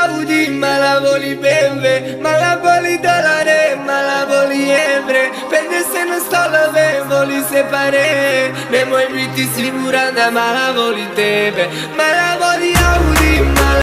Audi, ma la voli BMW, ma la voli dollare, ma la voli ebre. Pende se non sto la voli separé. Nemo i biti siguranda, ma la voli tebe, ma la voli Audi, ma